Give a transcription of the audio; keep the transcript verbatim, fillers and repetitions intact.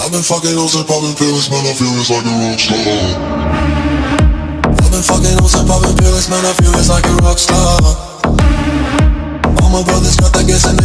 I've been fucking hoes and popping pills, man, I feel it's like a rock star. I've been fucking hoes and popping pills, man, I feel it's like a rock star. All my brothers got that gas and